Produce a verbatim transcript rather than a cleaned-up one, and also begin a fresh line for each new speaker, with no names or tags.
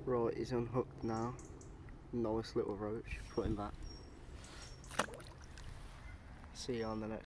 Right, he's unhooked now. Nice little roach, put him back. See you on the next